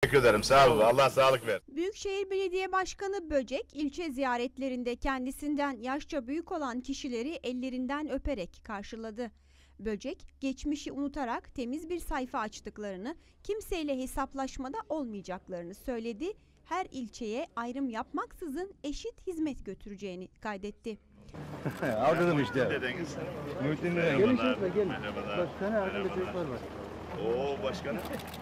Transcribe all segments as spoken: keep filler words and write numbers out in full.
Teşekkür ederim. Sağ olun. Allah sağlık ver. Büyükşehir Belediye Başkanı Böcek, ilçe ziyaretlerinde kendisinden yaşça büyük olan kişileri ellerinden öperek karşıladı. Böcek, geçmişi unutarak temiz bir sayfa açtıklarını, kimseyle hesaplaşmada olmayacaklarını söyledi. Her ilçeye ayrım yapmaksızın eşit hizmet götüreceğini kaydetti. Avladım işte. Dedeniz. Muhittin Gelin çocuklar gelin. Merhabalar. Bak tane arkada çocuklar var. Oo başkanım.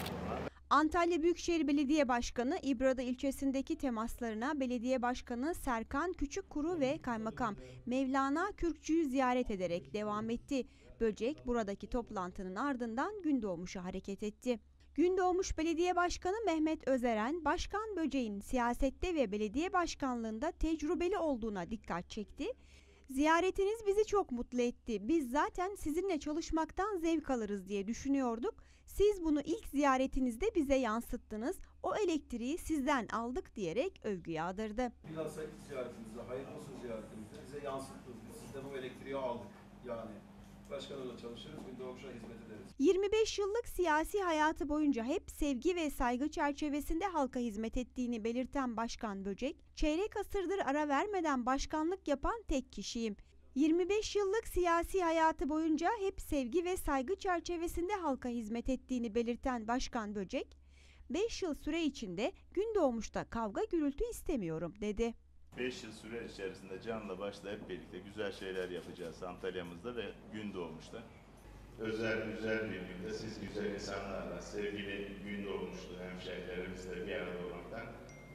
Antalya Büyükşehir Belediye Başkanı İbrada ilçesindeki temaslarına Belediye Başkanı Serkan Küçükkuru ve Kaymakam Mevlana Kürkçü'yü ziyaret ederek devam etti. Böcek buradaki toplantının ardından Gündoğmuş'a hareket etti. Gündoğmuş Belediye Başkanı Mehmet Özeren, Başkan Böcek'in siyasette ve belediye başkanlığında tecrübeli olduğuna dikkat çekti. Ziyaretiniz bizi çok mutlu etti. Biz zaten sizinle çalışmaktan zevk alırız diye düşünüyorduk. Siz bunu ilk ziyaretinizde bize yansıttınız. O elektriği sizden aldık diyerek övgü yağdırdı. Bilhassa ilk ziyaretimizde, hayırlı olsun ziyaretimizde bize yansıttınız. Biz sizden o elektriği aldık. Yani başkanlarla çalışırız, Gündoğmuş'a hizmet ederiz. yirmi beş yıllık siyasi hayatı boyunca hep sevgi ve saygı çerçevesinde halka hizmet ettiğini belirten Başkan Böcek, çeyrek asırdır ara vermeden başkanlık yapan tek kişiyim. yirmi beş yıllık siyasi hayatı boyunca hep sevgi ve saygı çerçevesinde halka hizmet ettiğini belirten Başkan Böcek, beş yıl süre içinde Gündoğmuş'ta kavga gürültü istemiyorum dedi. beş yıl süre içerisinde canla başla hep birlikte güzel şeyler yapacağız Antalya'mızda ve Gündoğmuş'ta. Özel, güzel bir günde siz güzel insanlarla, sevgili Gündoğmuşlu hemşehrilerimizle bir arada olmaktan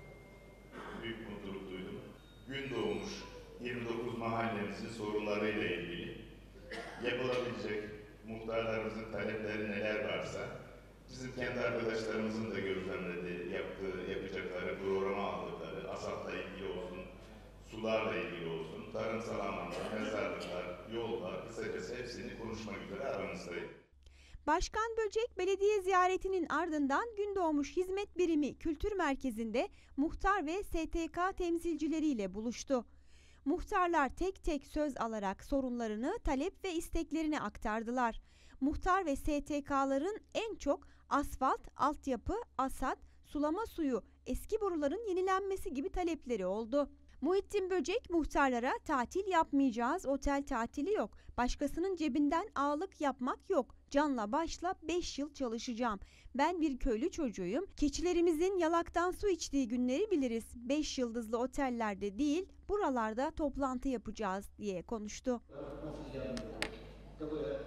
büyük mutluluk duydum. Gündoğmuş yirmi dokuz mahallemizin sorunlarıyla ilgili yapılabilecek muhtarlarımızın talepleri neler varsa bizim kendi arkadaşlarımızın da gözlemlediği, yaptığı, yapacakları, programa aldıkları, ASAP'la ilgili olsun, sularla ilgili olsun, tarımsal anlamda, mezarlıklar, yollar, kısacası hepsini konuşmak üzere aramızdayım. Başkan Böcek belediye ziyaretinin ardından Gündoğmuş Hizmet Birimi Kültür Merkezi'nde muhtar ve S T K temsilcileriyle buluştu. Muhtarlar tek tek söz alarak sorunlarını, talep ve isteklerini aktardılar. Muhtar ve S T K'ların en çok asfalt, altyapı, asat, sulama suyu, eski boruların yenilenmesi gibi talepleri oldu. Muhittin Böcek muhtarlara tatil yapmayacağız, otel tatili yok, başkasının cebinden ağalık yapmak yok, canla başla beş yıl çalışacağım. Ben bir köylü çocuğuyum, keçilerimizin yalaktan su içtiği günleri biliriz. beş yıldızlı otellerde değil, buralarda toplantı yapacağız diye konuştu. Nasıl yani?